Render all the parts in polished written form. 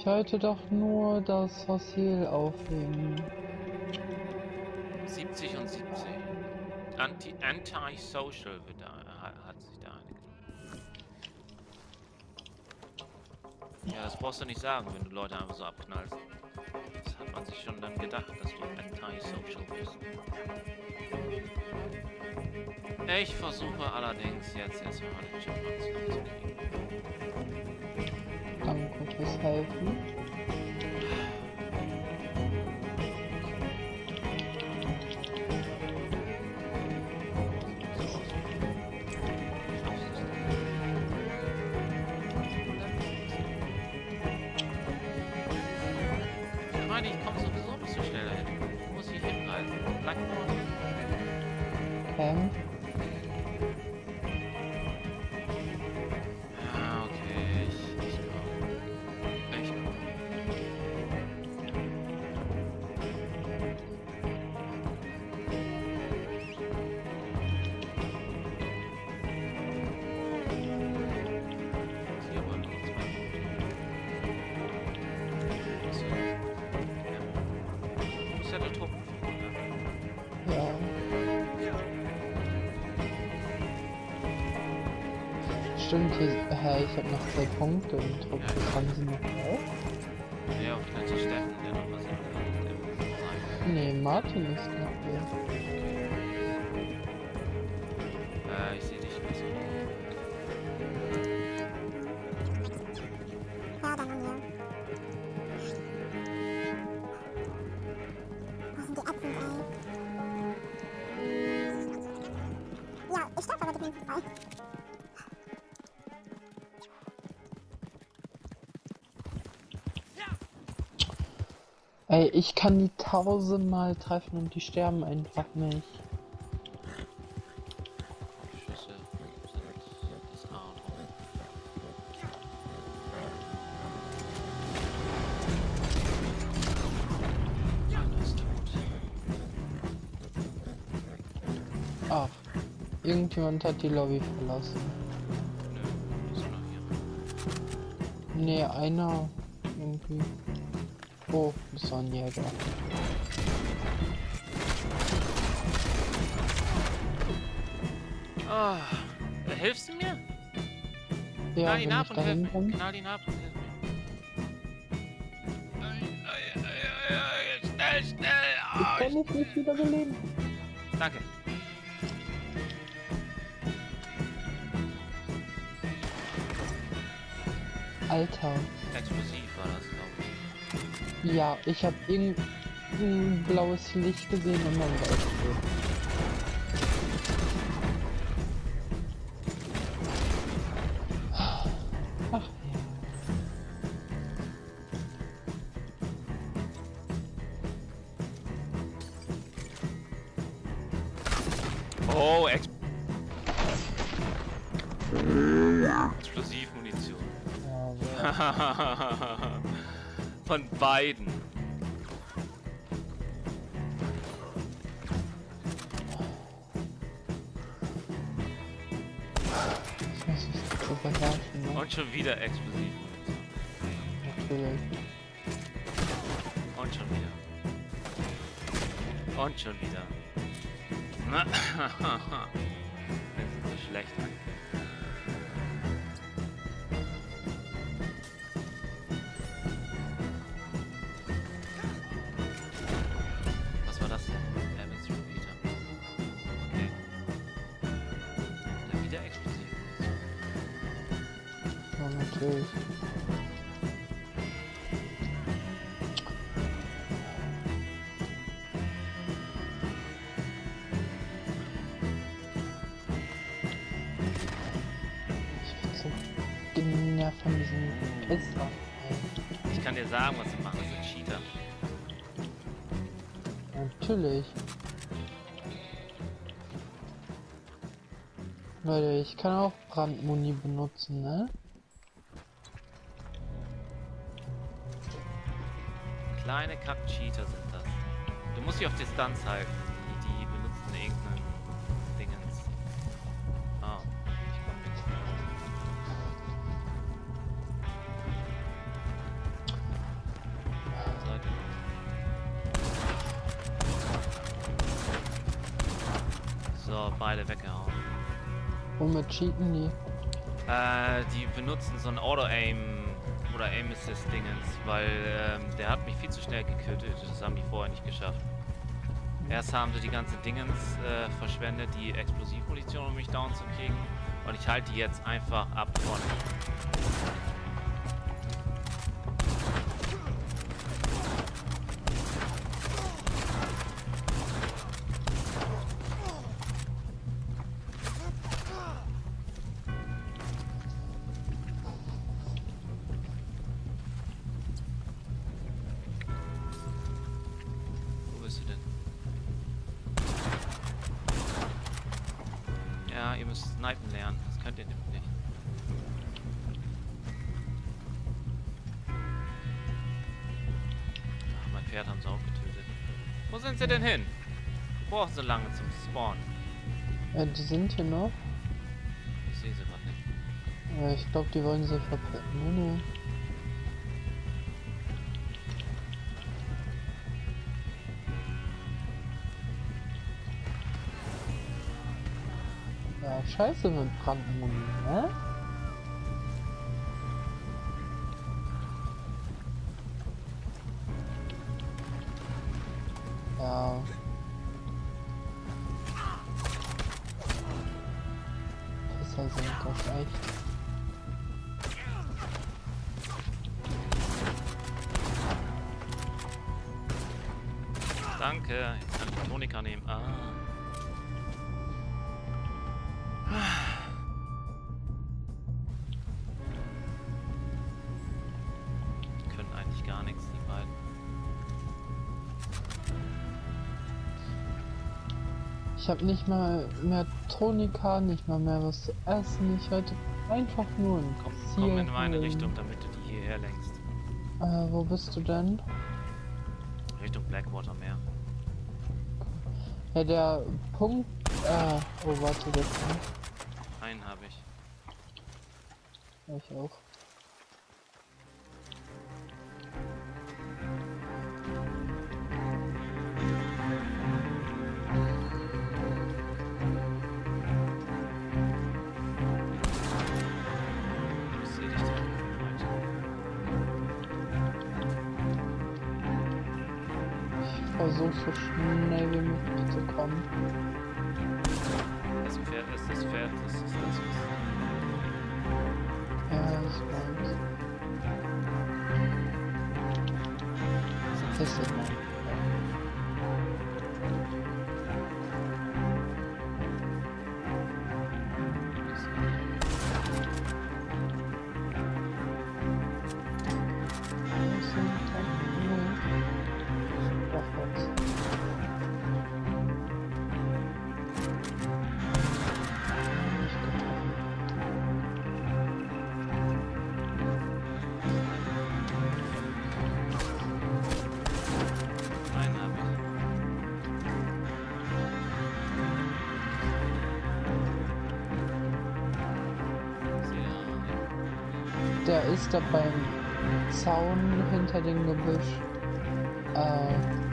Ich wollte doch nur das Fossil aufheben. 70 und 70. Anti-social wird da, hat sich da eine genommen. Ja, das brauchst du nicht sagen, wenn du Leute einfach so abknallst. Das hat man sich schon dann gedacht, dass du anti-social bist. Ich versuche allerdings jetzt erstmal den GilpHunter zu kriegen. Danke fürs Helfen. Ich meine, ich komme sowieso nicht so schnell dahin. Wo muss ich hinreisen? Blackboard? Okay. Ja, okay, ich komme. Ich komme. Hier wollen wir uns mal. So. Ja. Du musst ja der Truppen finden, ne? Ja. Stimmt, hier, ich habe noch 2 Punkte im Trupp. Das haben sie noch auch? Ja, und vielleicht der Steffen, der noch was in Nee, Martin ist noch hier. ich sehe dich nicht so. Ja, dann haben wir. Wo sind die Äpfel, ey? Ja, ich sterbe aber die ganze Zeit. Ey, ich kann die 1000-mal treffen und die sterben einfach nicht. Schüsse sind das A und O. Einer ist tot. Ach, irgendjemand hat die Lobby verlassen. Nö, ist noch hier. Nee, einer irgendwie. Oh, das war ein Jäger. Ah, hilfst du mir? Ja, Knall ihn wenn ab ich und da hilf mir. hinkomme. Knall ihn ab und hilf mir. Schnell, schnell! Ich kann mich nicht wieder beleben. Danke. Alter. Explosiv war das, glaube ich. Ja, ich habe irgendein blaues Licht gesehen und mein Geist steht. Ach ja. Oh, Explosivmunition. Ja, Von beiden. das muss ich so beherrschen, ne? Und schon wieder Explosivmunition. Natürlich. Und schon wieder. Und schon wieder. Das ist so schlecht. Was war das denn? Evans Repeater. Okay. Dann wieder Explosivmunition. Ja, natürlich. Genervt von diesem Pisser. Ich kann dir sagen, was sie machen. Das sind Cheater. Natürlich. Leute, ich kann auch Brandmuni benutzen, ne? Kleine Kack-Cheater sind das. Du musst sie auf Distanz halten. Die benutzen irgendeinen Dingens. Oh, ich komm Weile weggehauen. Womit cheaten die? Die benutzen so ein Auto-Aim oder Aim-Assist-Dingens, weil der hat mich viel zu schnell gekillt. Das haben die vorher nicht geschafft. Erst haben sie die ganzen Dingens verschwendet, die Explosivmunition, um mich down zu kriegen. Und ich halte die jetzt einfach ab von. Ja, ihr müsst snipen lernen. Das könnt ihr nämlich nicht. Ach, mein Pferd haben sie auch getötet. Wo sind sie denn hin? Wo brauchen sie lange zum Spawn? Die sind hier noch. Ich sehe sie gerade nicht. Ja, ich glaube, die wollen sie verpetten. Nee, nee. Ja, scheiße mit Brandmuni, ne? Ja. Pisser sind das echt. Danke, jetzt kann ich Tonika nehmen. Ah. Die können eigentlich gar nichts, die beiden. Ich habe nicht mal mehr Tonika, nicht mal mehr was zu essen. Ich wollte einfach nur ein Komm in meine Richtung, damit du die hierher lenkst. Wo bist du denn? Richtung Blackwater Meer. Ja, der Punkt. Oh, warte, das kann. Einen habe ich. Ich auch. Ich sehe dich da. Ich versuche so schnell wie möglich zu kommen. Das Pferd ist das Pferd, das ist das. Ja, ich weiß. Das ist immer. Der ist da beim Zaun hinter dem Gebüsch. Ja.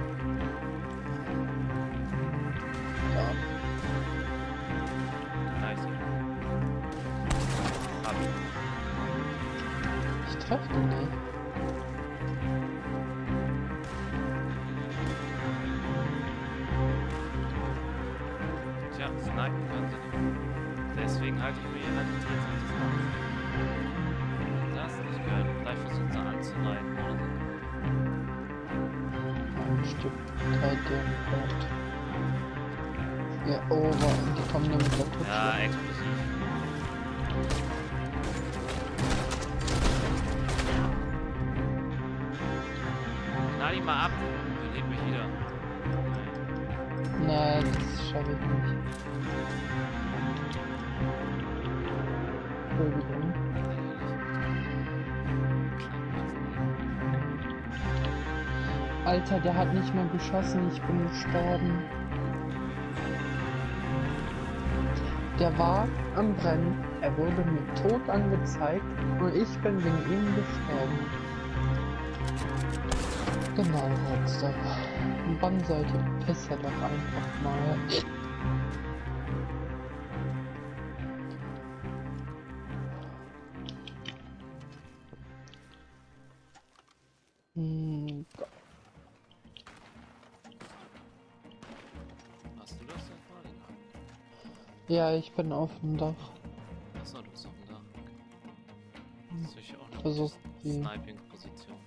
Nice. Hab ich. Ich treffe den nicht. Tja, snipen können sie nicht. Deswegen halte ich mir halt jetzt an das Maus. Das nicht gehört. Vielleicht versucht sie anzuleiten oder so. Ein Stück 3D Brot. Ja, oh, die kommen dann mit der Tutsche. Ja, explosiv. Knall ihn mal ab. Belebt mich wieder. Nee, das schaffe ich nicht. Entschuldigung. Alter, der hat nicht mal geschossen, ich bin gestorben. Der war am Brennen, er wurde mir tot angezeigt und ich bin wegen ihm gestorben. Genau, Rockstar. Wann sollte Pisser doch einfach mal. Hast du das denn gerade? Ja, ich bin auf dem Dach. Achso, du bist auf dem Dach. Das ist sicher auch eine Versuch gute die. Sniping-Position.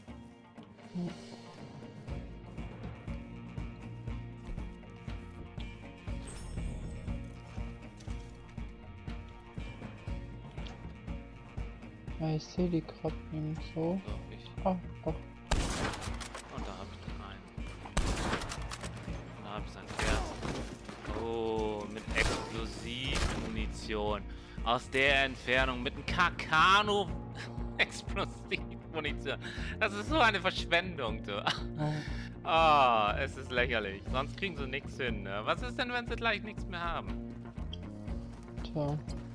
Ja, ich sehe die gerade nicht so. So, ich. Ah, doch. Und da habe ich den einen. Und da habe ich sein Pferd. Oh, mit Explosivmunition. Aus der Entfernung mit einem Kakano Explosivmunition. Das ist so eine Verschwendung, du. Ah, es ist lächerlich. Sonst kriegen sie nichts hin. Ne? Was ist denn, wenn sie gleich nichts mehr haben? Tja.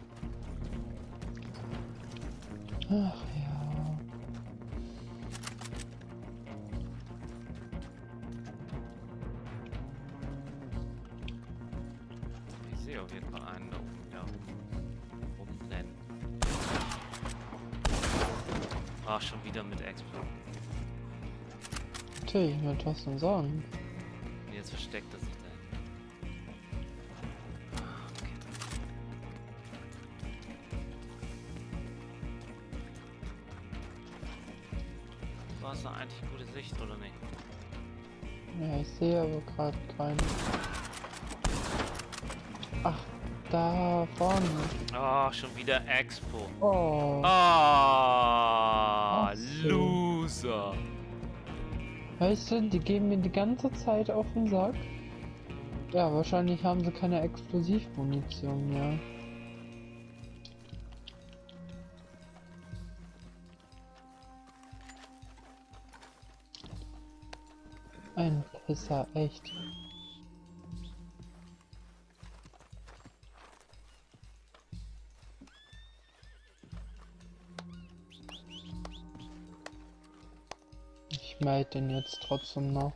Ach ja. Ich sehe auf jeden Fall einen da oben, ja. Rumrennen. Ach, schon wieder mit Expo. Natürlich, mit was denn sagen? Jetzt versteckt er sich da. Ah, okay. Du hast da eigentlich gute Sicht, oder nicht? Ja, ich sehe aber gerade keinen. Ach, da vorne. Oh, schon wieder Expo. Oh. Ah, Ach so. Loser. Weißt du, die geben mir die ganze Zeit auf den Sack. Ja, wahrscheinlich haben sie keine Explosivmunition mehr. Ein Pisser, echt. Ich meide den jetzt trotzdem noch.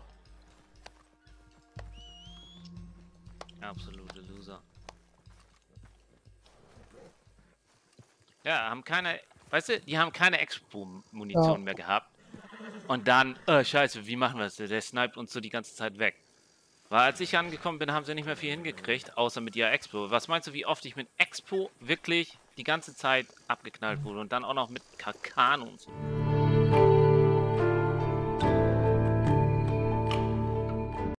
Absolute Loser. Ja, haben keine, weißt du, die haben keine Expo-Munition mehr gehabt. Und dann, scheiße, wie machen wir das? Der sniped uns so die ganze Zeit weg. Weil als ich angekommen bin, haben sie nicht mehr viel hingekriegt, außer mit ihrer Expo. Was meinst du, wie oft ich mit Expo wirklich die ganze Zeit abgeknallt wurde? Und dann auch noch mit Kakanos.